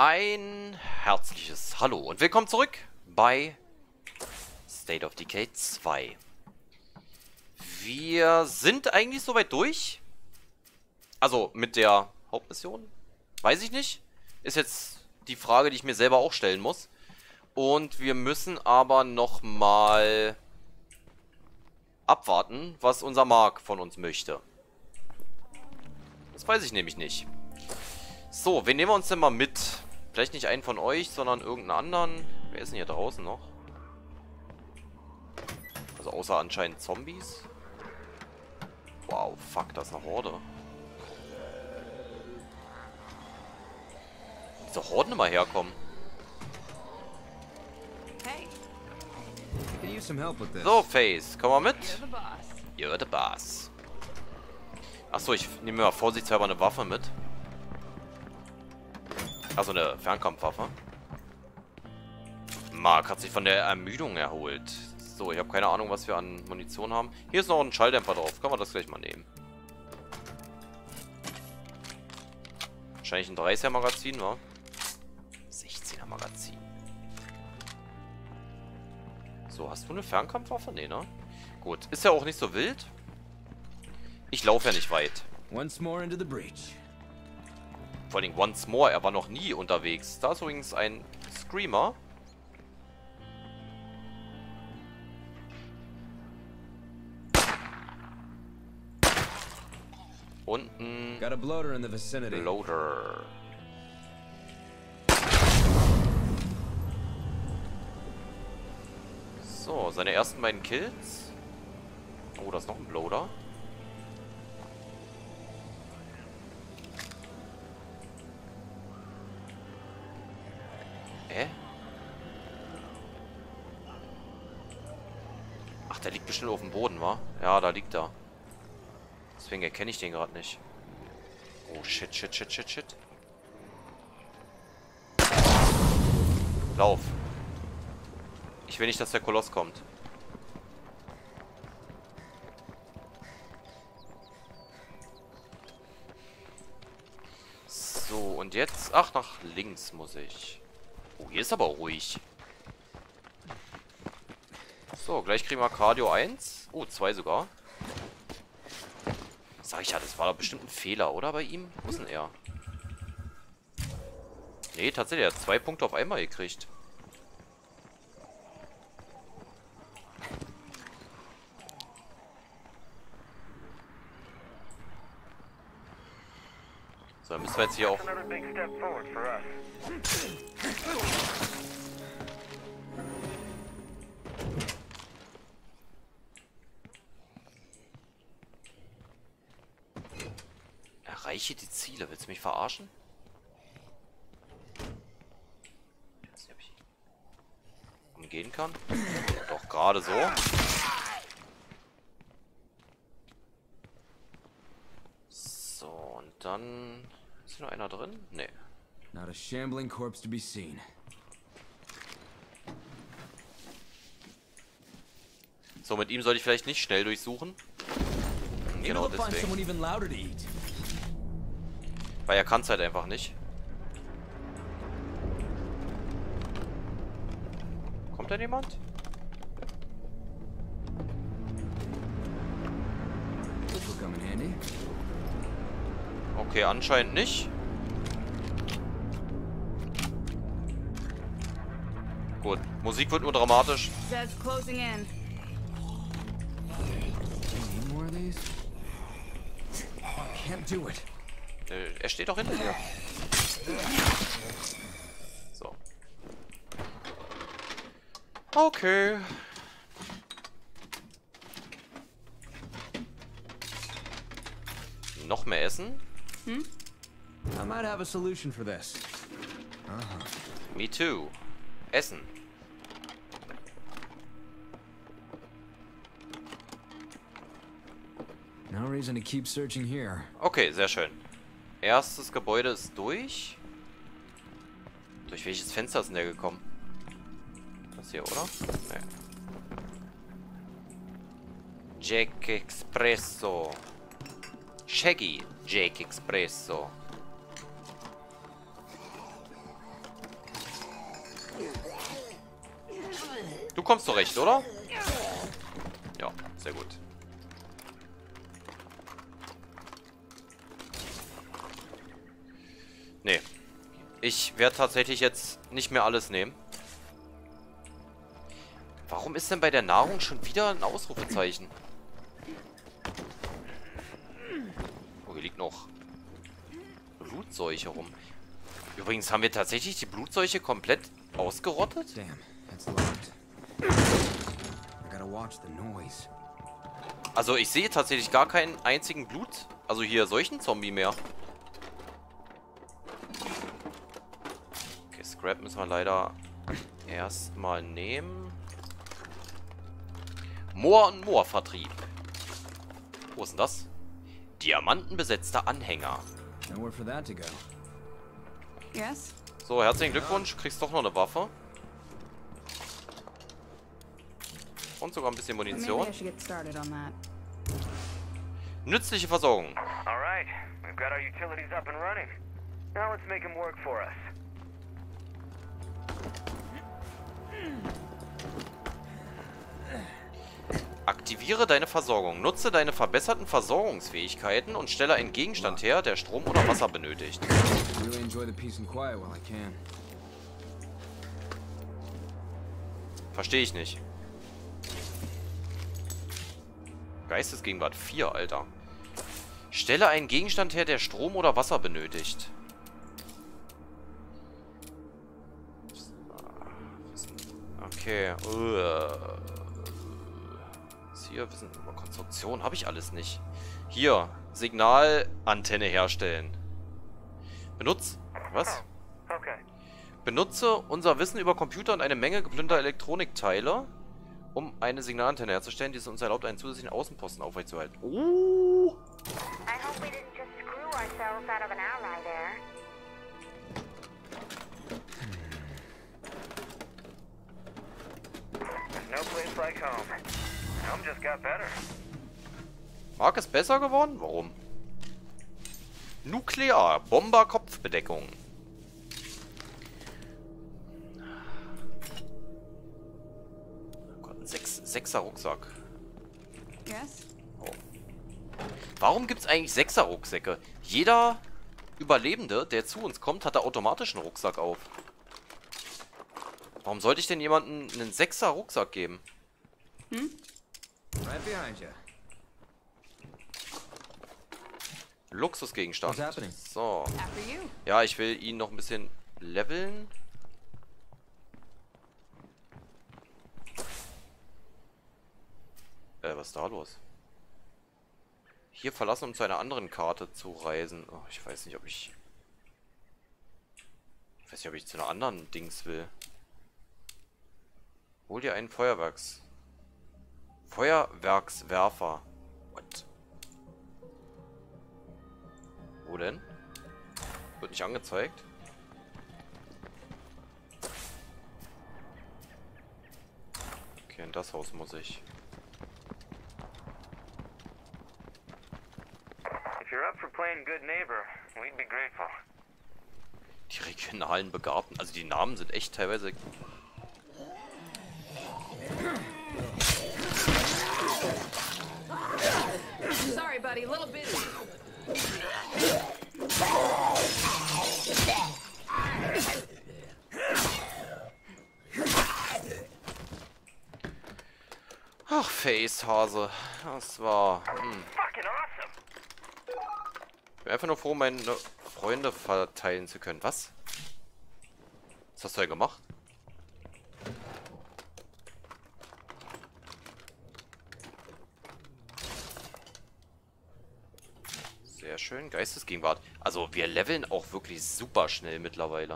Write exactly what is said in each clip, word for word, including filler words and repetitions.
Ein herzliches Hallo und willkommen zurück bei State of Decay zwei. Wir sind eigentlich soweit durch. Also mit der Hauptmission. Weiß ich nicht. Ist jetzt die Frage, die ich mir selber auch stellen muss. Und wir müssen aber nochmal abwarten, was unser Mark von uns möchte. Das weiß ich nämlich nicht. So, wen nehmen wir uns denn mal mit? Vielleicht nicht einen von euch, sondern irgendeinen anderen. Wer ist denn hier draußen noch? Also außer anscheinend Zombies. Wow, fuck, das ist eine Horde. Diese Horden immer herkommen. So, Face, komm mal mit. You're the boss. Achso, ich nehme mir mal vorsichtshalber eine Waffe mit. Also eine Fernkampfwaffe. Mark hat sich von der Ermüdung erholt. So, ich habe keine Ahnung, was wir an Munition haben. Hier ist noch ein Schalldämpfer drauf. Können wir das gleich mal nehmen. Wahrscheinlich ein dreißiger Magazin, wa? sechzehner Magazin. So, hast du eine Fernkampfwaffe? Nee, ne? Gut, ist ja auch nicht so wild. Ich laufe ja nicht weit. Once more into the breach. Vor allem once more, er war noch nie unterwegs. Da ist übrigens ein Screamer. Und ein Got a bloater in the vicinity. Loader. So, seine ersten beiden Kills. Oh, da ist noch ein Bloater. Hä? Ach, der liegt bestimmt auf dem Boden, wa? Ja, da liegt er. Deswegen erkenne ich den gerade nicht. Oh, shit, shit, shit, shit, shit. Lauf. Ich will nicht, dass der Koloss kommt. So, und jetzt? Ach, nach links muss ich. Oh, hier ist aber ruhig. So, gleich kriegen wir Cardio eins. Oh, zwei sogar. Sag ich ja, das war doch bestimmt ein Fehler, oder bei ihm? Wo ist denn er? Nee, tatsächlich, er hat zwei Punkte auf einmal gekriegt. So, dann müssen wir jetzt hier auch... Erreiche die Ziele. Willst du mich verarschen? Ich weiß nicht, ob ich umgehen kann. Doch, gerade so. So, und dann... Ist hier noch einer drin? Nee. Not a shambling corpse to be seen. So, mit ihm sollte ich vielleicht nicht schnell durchsuchen. Genau deswegen. Weil er kann es halt einfach nicht. Kommt da jemand? Okay, anscheinend nicht. Gut, Musik wird nur dramatisch. Äh, er steht doch hinter dir. So. Okay. Noch mehr Essen? Hm? I might have a solution for this. Uh-huh. Me too. Essen. No reason to keep searching here. Okay, sehr schön. Erstes Gebäude ist durch. Durch welches Fenster ist denn der gekommen? Das hier, oder? Nee. Jack Espresso. Shaggy Jake Espresso. kommst zurecht, oder? Ja, sehr gut. Nee. Ich werde tatsächlich jetzt nicht mehr alles nehmen. Warum ist denn bei der Nahrung schon wieder ein Ausrufezeichen? Oh, hier liegt noch Blutseuche rum. Übrigens haben wir tatsächlich die Blutseuche komplett ausgerottet? Damn, that's locked. I gotta watch the noise. Also ich sehe tatsächlich gar keinen einzigen Blut, also hier solchen Zombie mehr. Okay, Scrap müssen wir leider erstmal nehmen. Moor- und Moorvertrieb. Wo ist denn das? Diamantenbesetzter Anhänger. Nowhere for that to go. Yes? So, herzlichen Glückwunsch. Kriegst doch noch eine Waffe. Und sogar ein bisschen Maybe Munition. I should get started on that. Nützliche Versorgung. All right, we've got our utilities up and running. Now let's make them work for us. Aktiviere deine Versorgung. Nutze deine verbesserten Versorgungsfähigkeiten und stelle einen Gegenstand her, der Strom oder Wasser benötigt. Really enjoy the peace and quiet while I can. Verstehe ich nicht. Geistesgegenwart vier, Alter. Stelle einen Gegenstand her, der Strom oder Wasser benötigt. Okay. Hier, Wissen über Konstruktion habe ich alles nicht. Hier, Signalantenne herstellen. Benutz... Was? Okay. Benutze unser Wissen über Computer und eine Menge geplünderter Elektronikteile, um eine Signalantenne herzustellen, die es uns erlaubt, einen zusätzlichen Außenposten aufrechtzuerhalten. Oh! I hope we didn't just screw ourselves out of an ally there. There's no place like home. Home just got better. Mark ist besser geworden? Warum? Nuklear, Bomber, Kopfbedeckung. Oh Gott, ein Sechs Sechser Rucksack. Yes? Oh. Warum gibt es eigentlich Sechser Rucksäcke? Jeder Überlebende, der zu uns kommt, hat da automatisch einen Rucksack auf. Warum sollte ich denn jemandem einen Sechser Rucksack geben? Hm? Right behind you. Luxusgegenstand. What's happening? So. After you. Ja, ich will ihn noch ein bisschen leveln. Äh, was ist da los? Hier verlassen, um zu einer anderen Karte zu reisen. Oh, ich weiß nicht, ob ich... Ich weiß nicht, ob ich zu einer anderen Dings will. Hol dir einen Feuerwerks... Feuerwerkswerfer. What? Wo denn? Wird nicht angezeigt. Okay, in das Haus muss ich. If you're up for playing good neighbor, we'd be grateful. Die regionalen Begabten, also die Namen sind echt teilweise... Sorry, buddy, a little bit. Ach, Facehase. Das war... Hm. Fucking awesome! Ich bin einfach nur froh, meine Freunde verteilen zu können. Was? Was hast du ja gemacht? Sehr schön. Geistesgegenwart. Also wir leveln auch wirklich super schnell mittlerweile.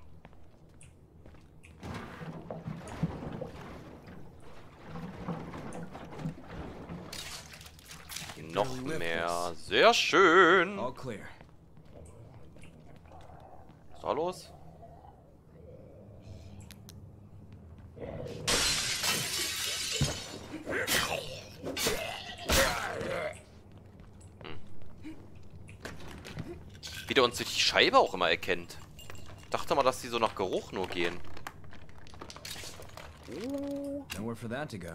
Noch mehr. Sehr schön. All clear. Was ist da los? Hm. Wie der uns durch die Scheibe auch immer erkennt. Ich dachte mal, dass die so nach Geruch nur gehen. Oh. Nowhere for that to go.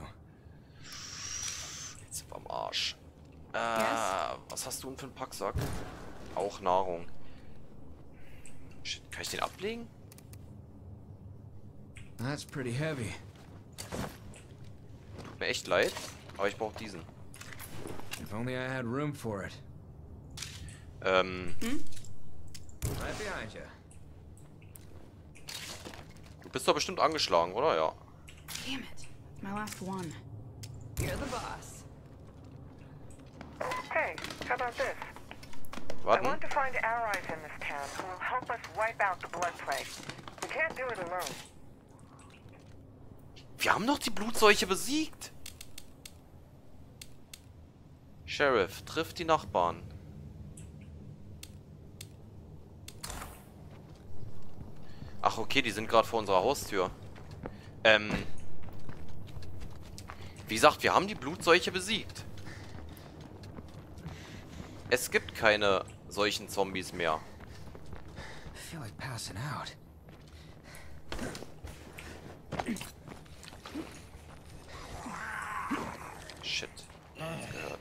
Jetzt sind wir am Arsch. Äh, Yes? was hast du denn für einen Packsack? Auch Nahrung. Shit, kann ich den ablegen? That's pretty heavy. Tut mir echt leid, aber ich brauche diesen. If only I had room for it. Ähm, Right behind you. du bist doch bestimmt angeschlagen, oder? Ja. Damn it. My last one. You're the boss. Hey, how about this? I Warten. want to find allies in this town who will help us wipe out the blood plague. We can't do it alone. Wir haben doch die Blutseuche besiegt. Sheriff, trifft die Nachbarn. Ach, okay, die sind gerade vor unserer Haustür. Ähm. Wie gesagt, wir haben die Blutseuche besiegt. Es gibt keine solchen Zombies mehr. I feel like passing out. Shit. Gehört.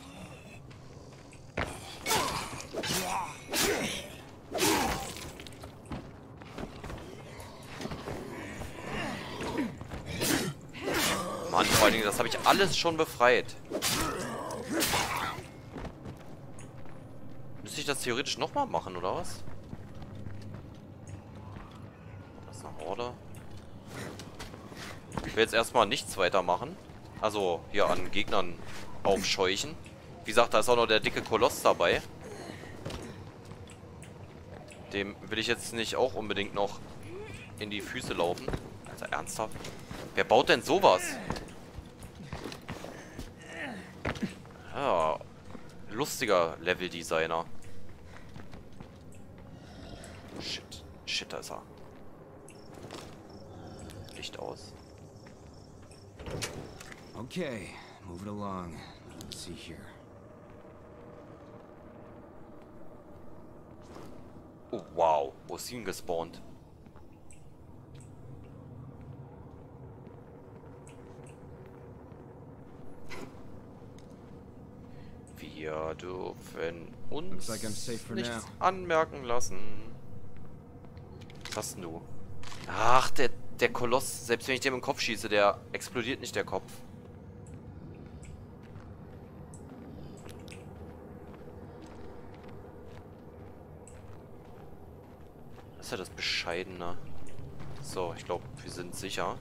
Mann, vor allen Dingen, das habe ich alles schon befreit. Müsste ich das theoretisch nochmal machen, oder was? Das ist eine Horde. Ich will jetzt erstmal nichts weitermachen. Also hier an Gegnern aufscheuchen. Wie gesagt, da ist auch noch der dicke Koloss dabei. Dem will ich jetzt nicht auch unbedingt noch in die Füße laufen. Also ernsthaft? Wer baut denn sowas? Ja, lustiger Level-Designer. Shit. Shit, da ist er. Licht aus. Okay, move it along. Let's see here. Oh, wow. Wo ist sie denn gespawnt? Wir dürfen uns Looks like I'm safe for nichts now. anmerken lassen. Was hast denn du? Ach, der, der Koloss, selbst wenn ich dem im Kopf schieße, der explodiert nicht der Kopf. Das ist ja das Bescheidene. So, ich glaube, wir sind sicher.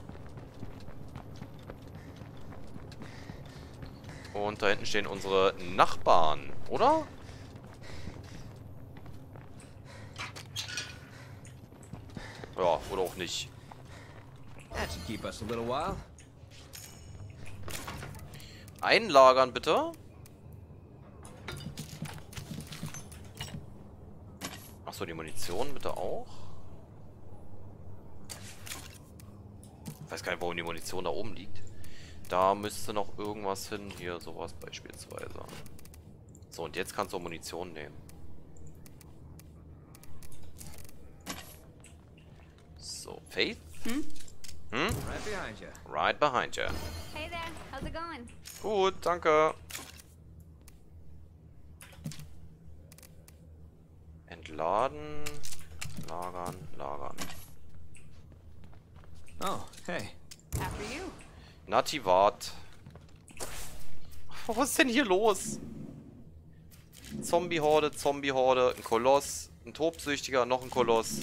Und da hinten stehen unsere Nachbarn, oder? Ja, oder auch nicht. That should keep us a little while. Einlagern, bitte. Achso, die Munition bitte auch. Ich weiß gar nicht, warum die Munition da oben liegt. Da müsste noch irgendwas hin. Hier, sowas beispielsweise. So, und jetzt kannst du Munition nehmen. So, Faith? Hm? Hm? Right behind you. Right behind you. Hey there, how's it going? Gut, danke. Entladen. Lagern, lagern. Oh, hey. After you. Nativat. Was ist denn hier los? Zombie-Horde, Zombie-Horde, ein Koloss, ein Tobsüchtiger, noch ein Koloss.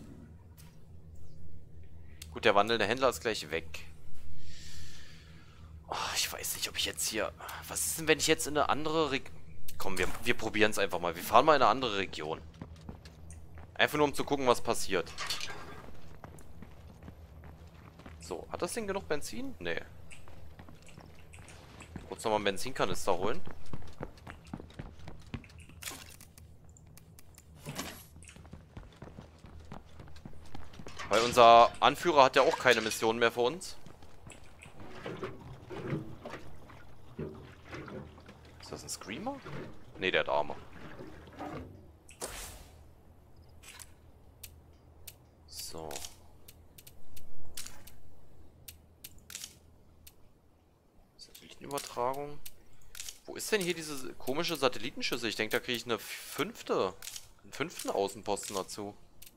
Gut, der wandelnde Händler ist gleich weg. Oh, ich weiß nicht, ob ich jetzt hier... Was ist denn, wenn ich jetzt in eine andere Region... Komm, wir, wir probieren es einfach mal. Wir fahren mal in eine andere Region. Einfach nur, um zu gucken, was passiert. So, hat das Ding genug Benzin? Nee. Kurz nochmal einen Benzinkanister holen. Weil unser Anführer hat ja auch keine Mission mehr für uns. Ist das ein Screamer? Ne, der hat Arme. Nachrichtenübertragung. Wo ist denn hier diese komische Satellitenschüssel? Ich denke, da kriege ich eine fünfte. Einen fünften Außenposten dazu.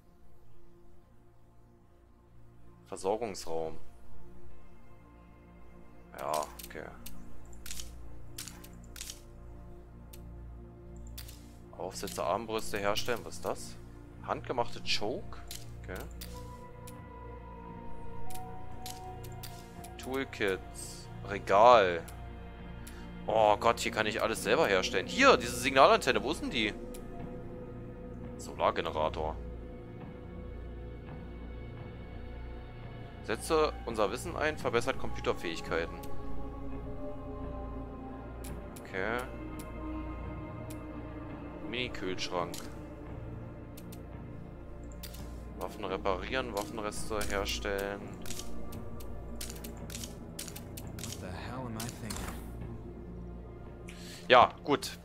Versorgungsraum. Ja, okay. Aufsätze, Armbrüste herstellen. Was ist das? Handgemachte Choke. Okay. Toolkits. Regal. Oh Gott, hier kann ich alles selber herstellen. Hier, diese Signalantenne. Wo ist denn die? Solargenerator. Setze unser Wissen ein, verbessert Computerfähigkeiten. Okay. Mini-Kühlschrank. Waffen reparieren, Waffenreste herstellen. What the hell am I thinking? Ja, gut.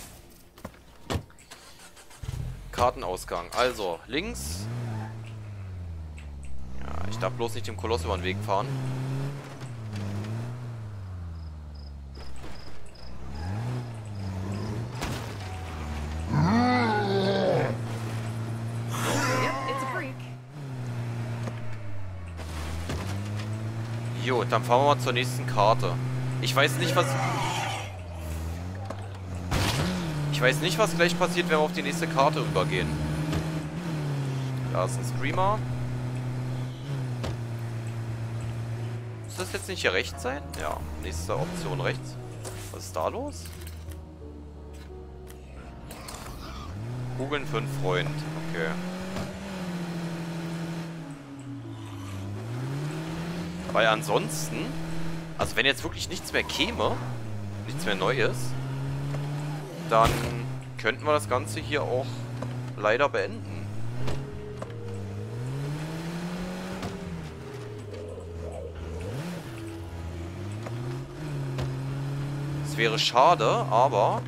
Kartenausgang. Also, links. Ja, ich darf bloß nicht dem Koloss über den Weg fahren. Jo, dann fahren wir mal zur nächsten Karte. Ich weiß nicht, was... Ich weiß nicht, was gleich passiert, wenn wir auf die nächste Karte übergehen. Da ist ein Screamer. Muss das jetzt nicht hier rechts sein? Ja, nächste Option rechts. Was ist da los? Kugeln für einen Freund. Okay. Weil ansonsten, also wenn jetzt wirklich nichts mehr käme, nichts mehr Neues, dann könnten wir das Ganze hier auch leider beenden. Es wäre schade, aber...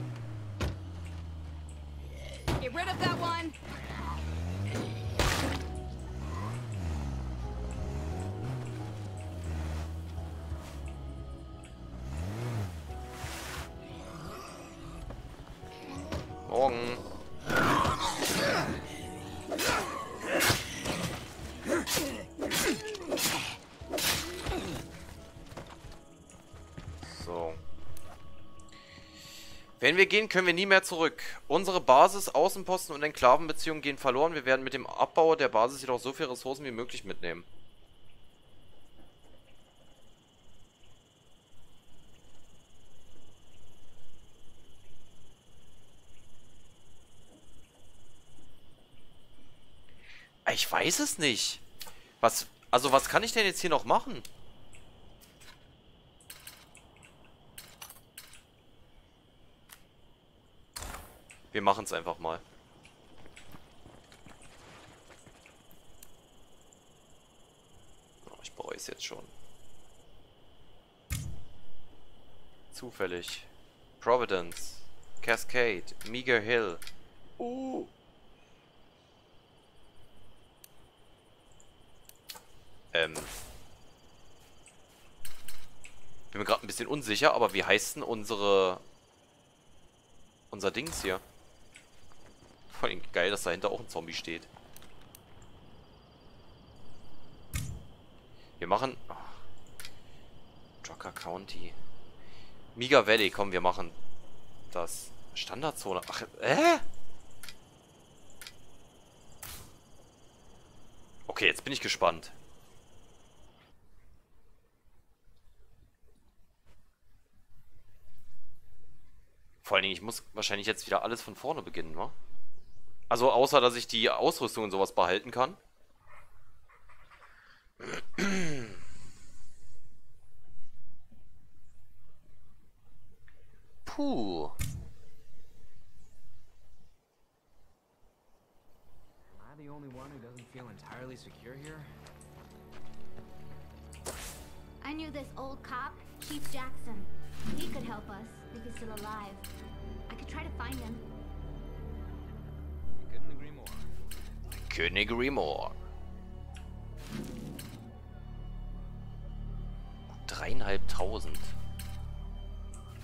Get rid of that one. Morgen. So. Wenn wir gehen, können wir nie mehr zurück. Unsere Basis, Außenposten und Enklavenbeziehungen gehen verloren. Wir werden mit dem Abbau der Basis jedoch so viele Ressourcen wie möglich mitnehmen. Ich weiß es nicht. Was, also was kann ich denn jetzt hier noch machen? Wir machen es einfach mal. Oh, ich bereue es jetzt schon. Zufällig. Providence. Cascade. Meager Hill. Uh. Ähm. Bin mir gerade ein bisschen unsicher, aber wie heißt denn unsere... Unser Dings hier? Vor allem geil, dass dahinter auch ein Zombie steht. Wir machen... Oh. Drucker County. Meager Valley, komm, wir machen das. Standardzone. Ach, äh? Okay, jetzt bin ich gespannt. Vor allen Dingen, ich muss wahrscheinlich jetzt wieder alles von vorne beginnen, wa? Also außer, dass ich die Ausrüstung und sowas behalten kann. Puh. Am I the only one who doesn't feel entirely secure here? I knew this old cop, Chief Jackson. He could help us if he's still alive. I could try to find him. Couldn't agree more. Couldn't agree more. Dreieinhalbtausend.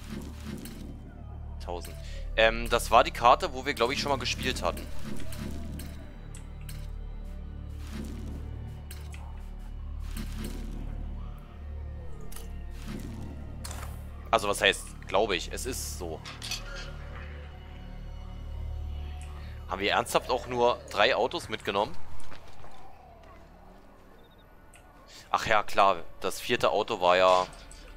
tausend. Ähm, das war die Karte, wo wir, glaube ich, schon mal gespielt hatten. Also, was heißt, glaube ich, es ist so. Haben wir ernsthaft auch nur drei Autos mitgenommen? Ach ja, klar, das vierte Auto war ja...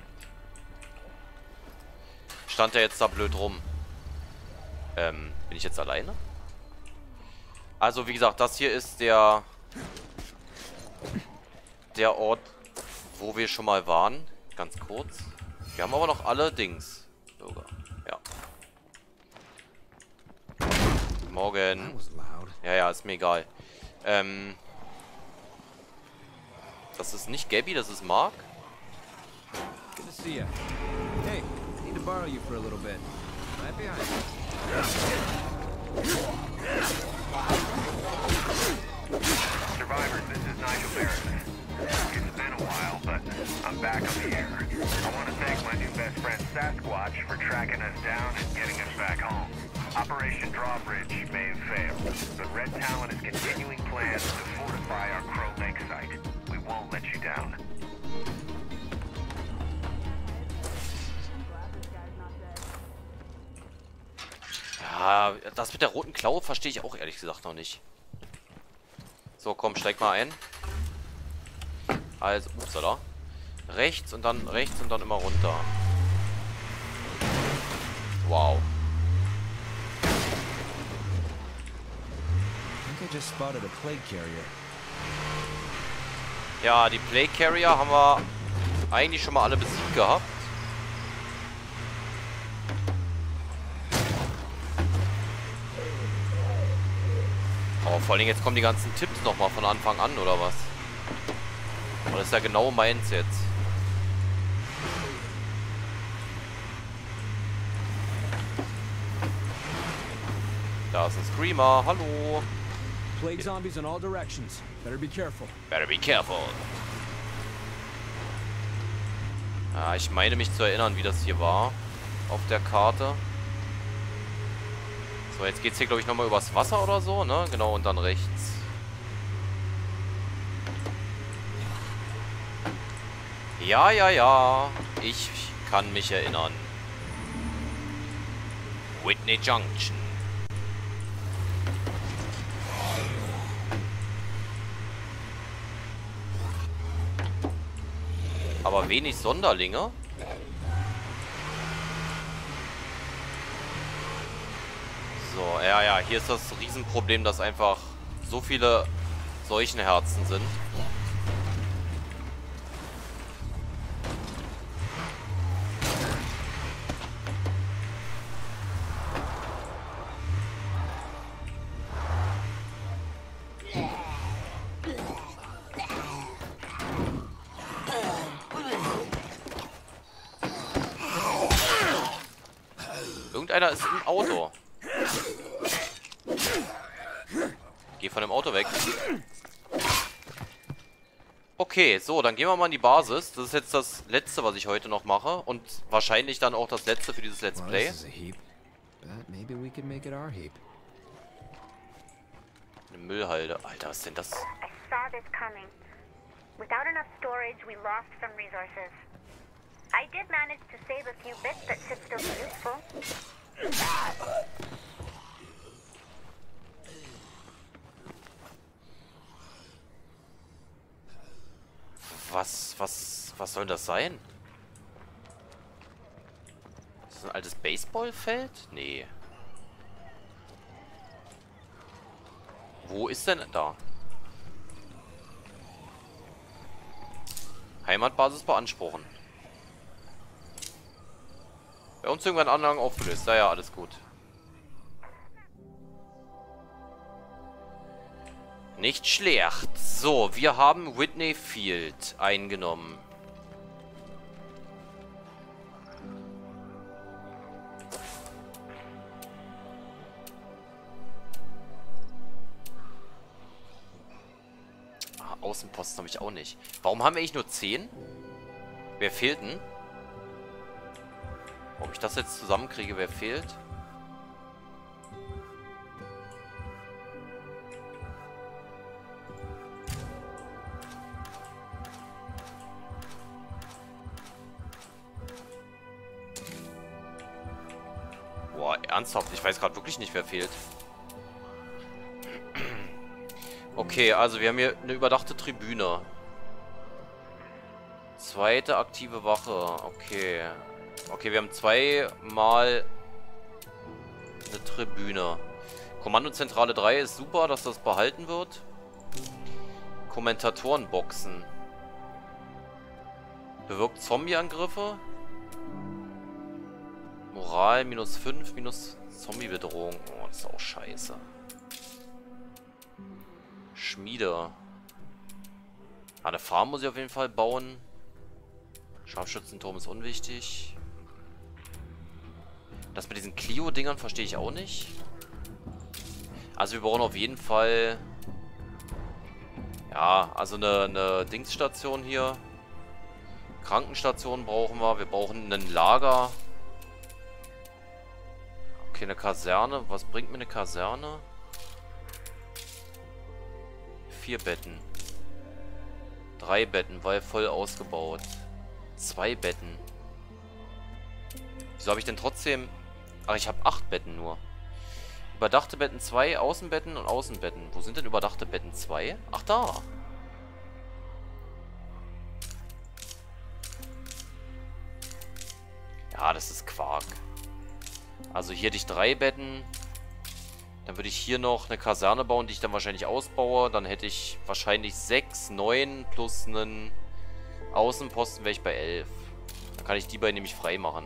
Stand ja jetzt da blöd rum. Ähm, bin ich jetzt alleine? Also, wie gesagt, das hier ist der... Der Ort, wo wir schon mal waren. Ganz kurz. Wir haben aber noch alle Dings. Sogar. Ja. Morgen. Ja, ja, ist mir egal. Ähm... Das ist nicht Gabby, das ist Mark. Good to see you. Hey, I need to borrow you for a little bit. Right behind you. Survivors, this is Nigel Barrett. It's been a while, but I'm back on the air. I want to thank my new best friend Sasquatch for tracking us down and getting us back home. Operation Drawbridge may have failed, but Red Talon is continuing plans to fortify our Crow Lake site. We won't let you down. Ja, das mit der roten Klaue verstehe ich auch ehrlich gesagt noch nicht. So, komm, steig mal ein. Also, upsala. Rechts und dann rechts und dann immer runter. Wow. I think I just spotted a plague carrier. Ja, die Plague Carrier haben wir eigentlich schon mal alle besiegt gehabt. Oh, vor allem jetzt kommen die ganzen Tipps nochmal von Anfang an, oder was? Und das ist ja genau meins jetzt. Da ist ein Screamer, hallo. Plague zombies in all directions. Better be careful. Better be careful. Ah, ich meine mich zu erinnern, wie das hier war. Auf der Karte. So, jetzt geht's hier, glaube ich, nochmal übers Wasser oder so, ne? Genau, und dann rechts. Ja, ja, ja. Ich kann mich erinnern. Whitney Junction. Aber wenig Sonderlinge. So, ja, ja, hier ist das Riesenproblem, dass einfach so viele Seuchenherzen sind. Irgendeiner ist im Auto. Geh von dem Auto weg. Okay, so, dann gehen wir mal in die Basis. Das ist jetzt das letzte, was ich heute noch mache. Und wahrscheinlich dann auch das letzte für dieses Let's Play. Eine Müllhalde. Alter, was ist denn das? I saw this coming. Without enough storage, we lost some resources. I did manage to save a few bits that should still be useful. Was, was, was soll das sein? Ist das ein altes Baseballfeld? Nee. Wo ist denn da? Heimatbasis beanspruchen. Bei uns irgendwann Anlagen aufgelöst. Ja, ja, alles gut. Nicht schlecht. So, wir haben Whitney Field eingenommen. Ah, Außenposten habe ich auch nicht. Warum haben wir eigentlich nur zehn? Wer fehlt denn? Ob ich das jetzt zusammenkriege, wer fehlt? Boah, ernsthaft? Ich weiß gerade wirklich nicht, wer fehlt. Okay, also wir haben hier eine überdachte Tribüne. Zweite aktive Wache. Okay. Okay, wir haben zweimal eine Tribüne. Kommandozentrale drei ist super, dass das behalten wird. Kommentatorenboxen. Bewirkt Zombieangriffe. Moral minus fünf, minus Zombiebedrohung. Oh, das ist auch scheiße. Schmiede. Eine Farm muss ich auf jeden Fall bauen. Scharfschützenturm ist unwichtig. Das mit diesen Clio-Dingern verstehe ich auch nicht. Also wir brauchen auf jeden Fall... Ja, also eine, eine Dingsstation hier. Krankenstation brauchen wir. Wir brauchen ein Lager. Okay, eine Kaserne. Was bringt mir eine Kaserne? Vier Betten. Drei Betten, weil voll ausgebaut. Zwei Betten. Wieso habe ich denn trotzdem... Ach, ich habe acht Betten nur. Überdachte Betten zwei, Außenbetten und Außenbetten. Wo sind denn überdachte Betten zwei? Ach, da. Ja, das ist Quark. Also hier hätte ich drei Betten. Dann würde ich hier noch eine Kaserne bauen, die ich dann wahrscheinlich ausbaue. Dann hätte ich wahrscheinlich sechs, neun plus einen Außenposten, wäre ich bei elf. Dann kann ich die beiden nämlich frei machen.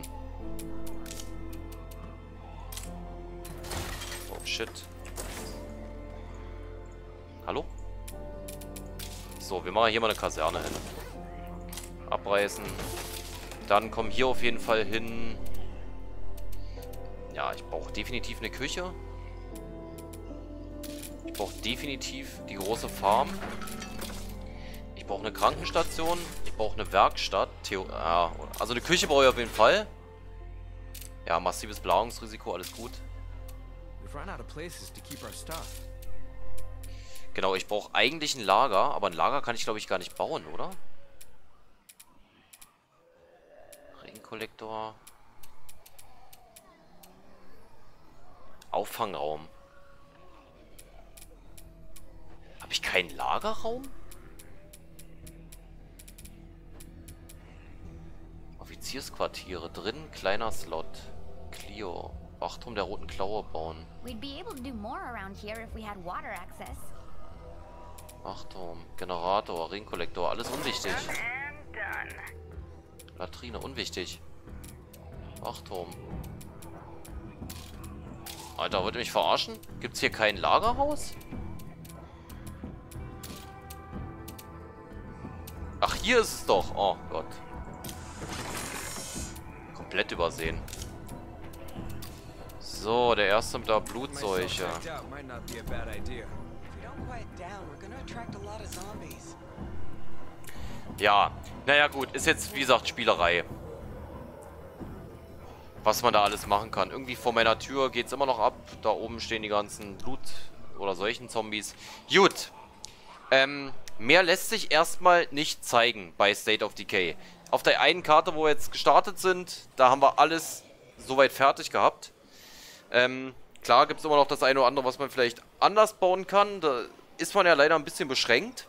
Oh, shit. Hallo? So, wir machen hier mal eine Kaserne hin. Abreißen. Dann kommen hier auf jeden Fall hin... Ja, ich brauche definitiv eine Küche. Ich brauche definitiv die große Farm. Ich brauche eine Krankenstation. Ich brauche eine Werkstatt. Theo ja, also eine Küche brauche ich auf jeden Fall. Ja, massives Belagerungsrisiko, alles gut. Genau, ich brauche eigentlich ein Lager. Aber ein Lager kann ich, glaube ich, gar nicht bauen, oder? Regenkollektor. Auffangraum. Habe ich keinen Lagerraum? Offiziersquartiere drin, kleiner Slot. Clio. Wachturm der Roten Klaue bauen. We'd be able to do more around here if we had water access. Wachturm, Generator, Ringkollektor, alles unwichtig. Done and done. Latrine, unwichtig. Wachturm. Alter, wollt ihr mich verarschen? Gibt's hier kein Lagerhaus? Ach, hier ist es doch. Oh Gott. Komplett übersehen. So, der erste mit der Blutseuche. Ja, naja gut, ist jetzt wie gesagt Spielerei. Was man da alles machen kann. Irgendwie vor meiner Tür geht es immer noch ab. Da oben stehen die ganzen Blut- oder solchen Zombies. Gut. Ähm, mehr lässt sich erstmal nicht zeigen bei State of Decay. Auf der einen Karte, wo wir jetzt gestartet sind, da haben wir alles soweit fertig gehabt. Ähm, klar gibt es immer noch das eine oder andere, was man vielleicht anders bauen kann. Da ist man ja leider ein bisschen beschränkt.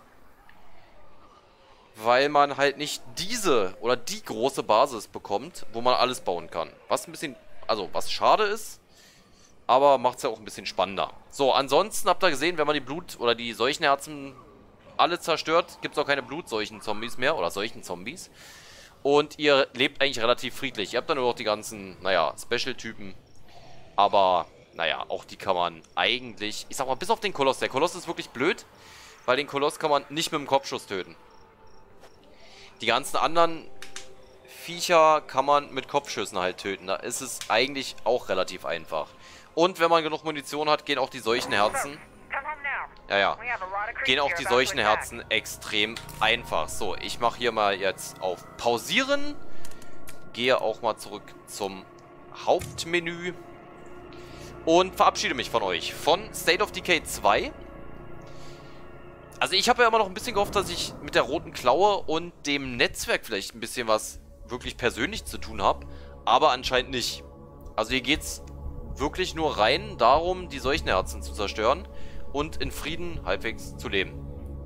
Weil man halt nicht diese oder die große Basis bekommt, wo man alles bauen kann. Was ein bisschen, also was schade ist, aber macht es ja auch ein bisschen spannender. So, ansonsten habt ihr gesehen, wenn man die Blut- oder die Seuchenherzen alle zerstört, gibt es auch keine Blutseuchen-Zombies mehr oder Seuchen-Zombies. Und ihr lebt eigentlich relativ friedlich. Ihr habt dann nur noch die ganzen, naja, Special-Typen. Aber, naja, auch die kann man eigentlich, ich sag mal, bis auf den Koloss. Der Koloss ist wirklich blöd, weil den Koloss kann man nicht mit dem Kopfschuss töten. Die ganzen anderen Viecher kann man mit Kopfschüssen halt töten. Da ist es eigentlich auch relativ einfach. Und wenn man genug Munition hat, gehen auch die Seuchenherzen. Ja, ja. Gehen auch die Seuchenherzen extrem einfach. So, ich mache hier mal jetzt auf Pausieren. Gehe auch mal zurück zum Hauptmenü und verabschiede mich von euch. Von State of Decay zwei. Also ich habe ja immer noch ein bisschen gehofft, dass ich mit der roten Klaue und dem Netzwerk vielleicht ein bisschen was wirklich persönlich zu tun habe. Aber anscheinend nicht. Also hier geht es wirklich nur rein darum, die Seuchenherzen zu zerstören und in Frieden halbwegs zu leben.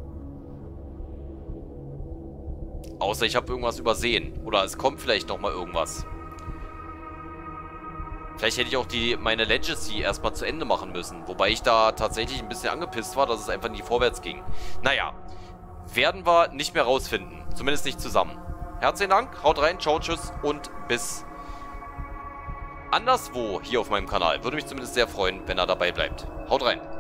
Außer ich habe irgendwas übersehen. Oder es kommt vielleicht nochmal irgendwas. Vielleicht hätte ich auch die meine Legacy erstmal zu Ende machen müssen. Wobei ich da tatsächlich ein bisschen angepisst war, dass es einfach nie vorwärts ging. Naja, werden wir nicht mehr rausfinden. Zumindest nicht zusammen. Herzlichen Dank, haut rein, ciao, tschüss und bis anderswo hier auf meinem Kanal. Würde mich zumindest sehr freuen, wenn er dabei bleibt. Haut rein.